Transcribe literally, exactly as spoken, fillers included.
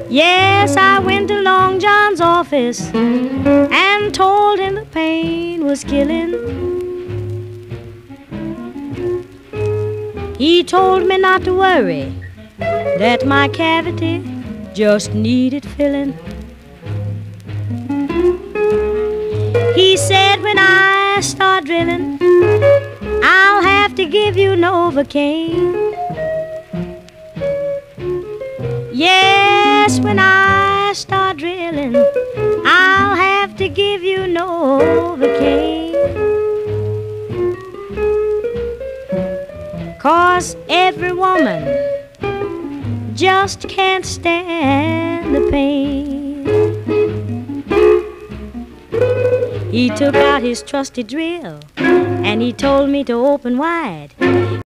Yes, I went to Long John's office and told him the pain was killing. He told me not to worry, that my cavity just needed filling. He said when I start drilling, I'll have to give you Novocaine. Yes, when I start drilling, I'll have to give you Novocaine. 'Cause every woman just can't stand the pain. He took out his trusty drill and he told me to open wide.